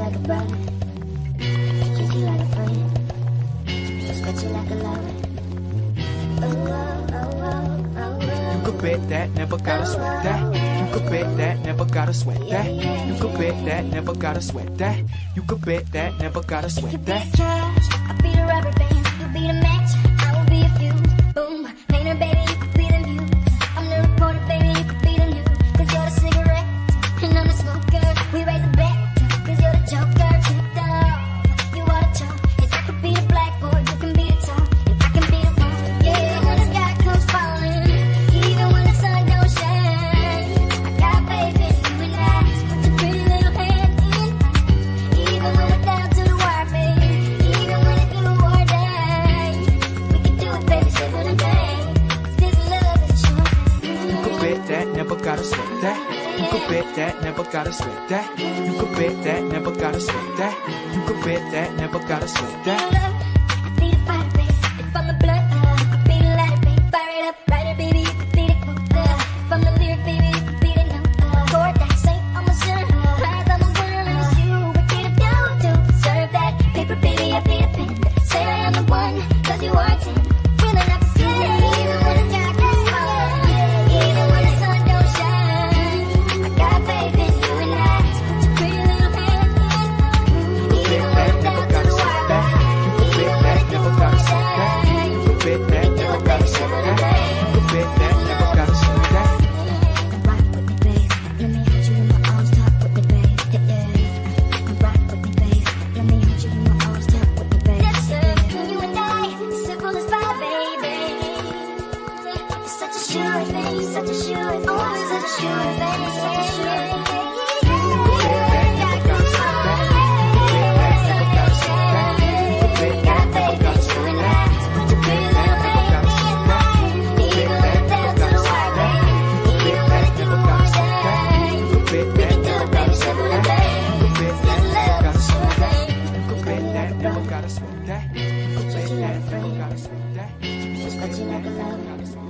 like a brother, treat you like a friend, respect you like a lover. You could bet that, never gotta sweat that. You could bet that, never gotta sweat that. You could bet that, never gotta sweat that. You could bet that, never gotta sweat that. You could be the cash, I'll be the rubber band. You be the match, I will be a fuse. Boom, painter baby, you could be the muse. I'm the reporter baby, you could be the news. 'Cause you're the cigarette, and I'm the smoker. We raise a bet, 'cause you're the joker. Tricked off, you are the chalk. And I could be the blackboard, you can be the top. And I can be the one, yeah, when the sky comes falling. Even when the sun don't shine, I got faith in you and I. Put your pretty little hand in. Even when we're down to the wire, baby. Even when it's you or die, we can do it, baby, simple and bang. 'Cause this love is short. You could bet that, never gotta sweat that. You could bet that, never gotta sweat that. You could bet that, never gotta sweat that. You could bet that, never gotta sweat that. Be the fire, baby. If I'm the blood, be the lighter, baby. Fire it up, writer, baby. You could be the quote. If I'm the lyric, baby, you could be the note. Chord that saint, I'm a sinner. Cries, I'm a winner, and it's you. What can I do to deserve that? Paper, baby, I be the pen. Say I am the one, 'cause you are 10. Feeling up to even when the sky gets falling. Even when the sun don't shine, I got faith in you and I. Put your pretty little hand in. Even when it's down to the wire. You could bet that, never gotta sweat that. You could bet that, never gotta sweat that. You could bet that, never gotta sweat that. Rock with me, babe. Let me hold you in my arms, talk with me, babe. Yeah. Rock with me, babe. Let me hold you in my arms, talk with me, babe. Yes, sir. You and I, simple as pie, baby. You're such a sure thing, you're such a sure thing, oh, such a sure thing, such a sure thing. Never gotta sweat that. You could bet that, never gotta sweat that. Respect you like a lover.